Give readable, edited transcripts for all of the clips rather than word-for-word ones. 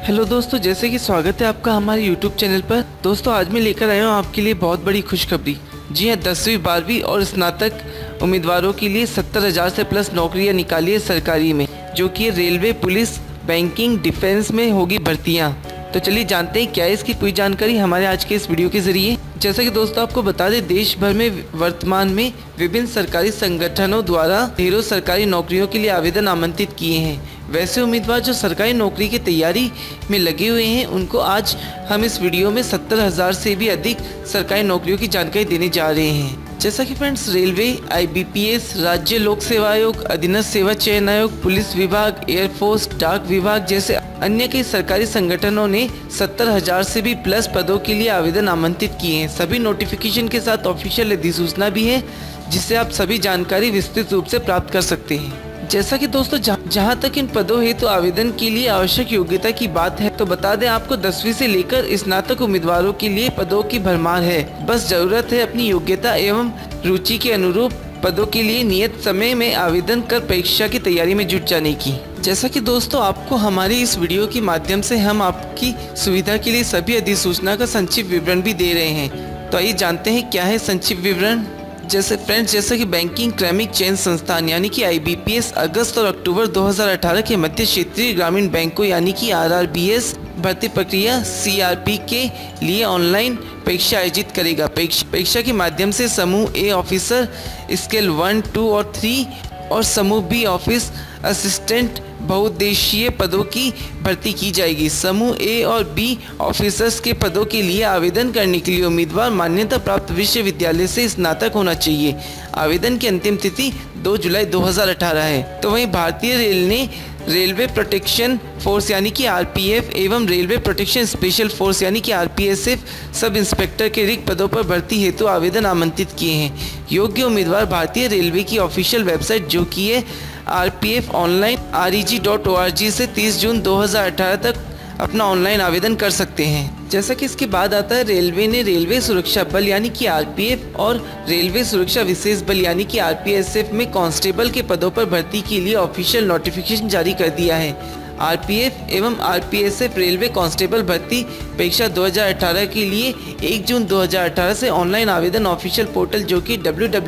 Hello दोस्तों, जैसे कि स्वागत है आपका हमारे यूट्यूब चैनल पर। दोस्तों आज मैं लेकर आया हूँ आपके लिए बहुत बड़ी खुशखबरी। जी हाँ, 10वीं 12वीं और स्नातक उम्मीदवारों के लिए 70,000 से प्लस नौकरियाँ निकाली है सरकारी में, जो कि रेलवे, पुलिस, बैंकिंग, डिफेंस में होगी भर्तियाँ। तो चलिए जानते हैं क्या है इसकी पूरी जानकारी हमारे आज के इस वीडियो के जरिए। जैसा कि दोस्तों आपको बता दें, देश भर में वर्तमान में विभिन्न सरकारी संगठनों द्वारा ढेरों सरकारी नौकरियों के लिए आवेदन आमंत्रित किए हैं। वैसे उम्मीदवार जो सरकारी नौकरी की तैयारी में लगे हुए हैं, उनको आज हम इस वीडियो में 70,000 से भी अधिक सरकारी नौकरियों की जानकारी देने जा रहे हैं। जैसा कि फ्रेंड्स, रेलवे, IBPS, राज्य लोक सेवा आयोग, अधीनस्थ सेवा चयन आयोग, पुलिस विभाग, एयरफोर्स, डाक विभाग जैसे अन्य कई सरकारी संगठनों ने 70,000 से भी प्लस पदों के लिए आवेदन आमंत्रित किए हैं। सभी नोटिफिकेशन के साथ ऑफिशियल अधिसूचना भी है, जिससे आप सभी जानकारी विस्तृत रूप से प्राप्त कर सकते हैं। जैसा कि दोस्तों जहां तक इन पदों हेतु आवेदन के लिए आवश्यक योग्यता की बात है, तो बता दें आपको 10वीं से लेकर स्नातक उम्मीदवारों के लिए पदों की भरमार है। बस जरूरत है अपनी योग्यता एवं रुचि के अनुरूप पदों के लिए नियत समय में आवेदन कर परीक्षा की तैयारी में जुट जाने की। जैसा कि दोस्तों आपको हमारी इस वीडियो के माध्यम से हम आपकी सुविधा के लिए सभी अधिसूचना का संक्षिप्त विवरण भी दे रहे हैं। तो आइए जानते हैं क्या है संक्षिप्त विवरण। जैसा कि बैंकिंग क्रमिक चयन संस्थान यानी कि IBPS अगस्त और अक्टूबर 2018 के मध्य क्षेत्रीय ग्रामीण बैंकों यानी कि RRBS भर्ती प्रक्रिया CRP के लिए ऑनलाइन परीक्षा आयोजित करेगा। परीक्षा के माध्यम से समूह A ऑफिसर स्केल 1, 2 और 3 और समूह B ऑफिस असिस्टेंट बहुउद्देशीय पदों की भर्ती की जाएगी। समूह A और B ऑफिसर्स के पदों के लिए आवेदन करने के लिए उम्मीदवार मान्यता प्राप्त विश्वविद्यालय से स्नातक होना चाहिए। आवेदन की अंतिम तिथि 2 जुलाई 2018 है। तो वहीं भारतीय रेल ने रेलवे प्रोटेक्शन फोर्स यानी कि RPF एवं रेलवे प्रोटेक्शन स्पेशल फोर्स यानी कि RPSF सब इंस्पेक्टर के रिक्त पदों पर भर्ती हेतु आवेदन आमंत्रित किए हैं। योग्य उम्मीदवार भारतीय रेलवे की ऑफिशियल वेबसाइट जो कि है RPF ऑनलाइन reg.org से 30 जून 2018 तक अपना ऑनलाइन आवेदन कर सकते हैं। जैसा कि इसके बाद आता है, रेलवे ने रेलवे सुरक्षा बल यानी कि RPF और रेलवे सुरक्षा विशेष बल यानी कि RPSF में कांस्टेबल के पदों पर भर्ती के लिए ऑफिशियल नोटिफिकेशन जारी कर दिया है। RPF एवं RPSF रेलवे कांस्टेबल भर्ती परीक्षा 2018 के लिए 1 जून 2018 से ऑनलाइन आवेदन ऑफिशियल पोर्टल जो कि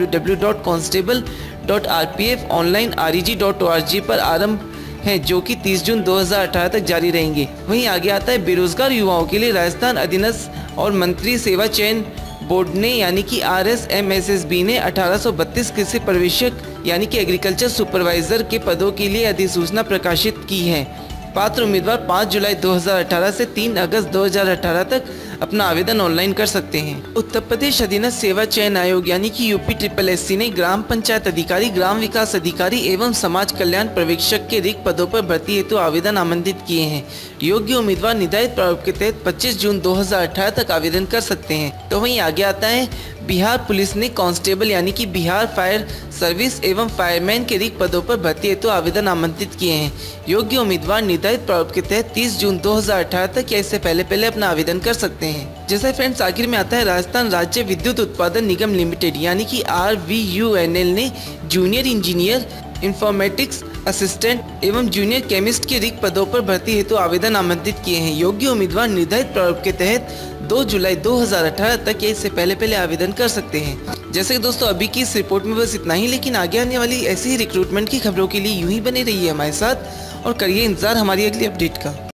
www.constable.rpfonline.reg.org पर आरंभ है, जो कि 30 जून 2018 तक जारी रहेंगे। वहीं आगे आता है, बेरोजगार युवाओं के लिए राजस्थान अधीनस्थ और मंत्री सेवा चयन बोर्ड ने यानी कि RSMSSB ने 1832 कृषि पर्यवेक्षक यानी कि एग्रीकल्चर सुपरवाइजर के पदों के लिए अधिसूचना प्रकाशित की है। पात्र उम्मीदवार 5 जुलाई 2018 से 3 अगस्त 2018 तक अपना आवेदन ऑनलाइन कर सकते हैं। उत्तर प्रदेश अधीनस्थ सेवा चयन आयोग यानी कि UPSSC ने ग्राम पंचायत अधिकारी, ग्राम विकास अधिकारी एवं समाज कल्याण पर्यवेक्षक के रिक्त पदों पर भर्ती हेतु आवेदन आमंत्रित किए हैं। योग्य उम्मीदवार निर्धारित प्रारूप के तहत 25 जून 2018 तक आवेदन कर सकते हैं। तो वहीं आगे आता है, बिहार पुलिस ने कांस्टेबल यानी कि बिहार फायर सर्विस एवं फायरमैन के रिक्त पदों पर भर्ती हेतु आवेदन आमंत्रित किए हैं। योग्य उम्मीदवार निर्धारित प्रारूप के तहत 30 जून 2018 तक या इससे पहले अपना आवेदन कर सकते हैं। जैसे फ्रेंड्स आखिर में आता है, राजस्थान राज्य विद्युत उत्पादन निगम लिमिटेड यानी कि RVUNL ने जूनियर इंजीनियर, इंफॉर्मेटिक्स असिस्टेंट एवं जूनियर केमिस्ट के रिक्त पदों पर भर्ती हेतु आवेदन आमंत्रित किए हैं। योग्य उम्मीदवार निर्धारित प्रारूप के तहत 2 जुलाई 2018 तक या इससे पहले आवेदन कर सकते हैं। जैसे कि दोस्तों अभी की इस रिपोर्ट में बस इतना ही, लेकिन आगे आने वाली ऐसी ही रिक्रूटमेंट की खबरों के लिए यूं ही बने रहिए हमारे साथ और करिए इंतजार हमारी अगली अपडेट का।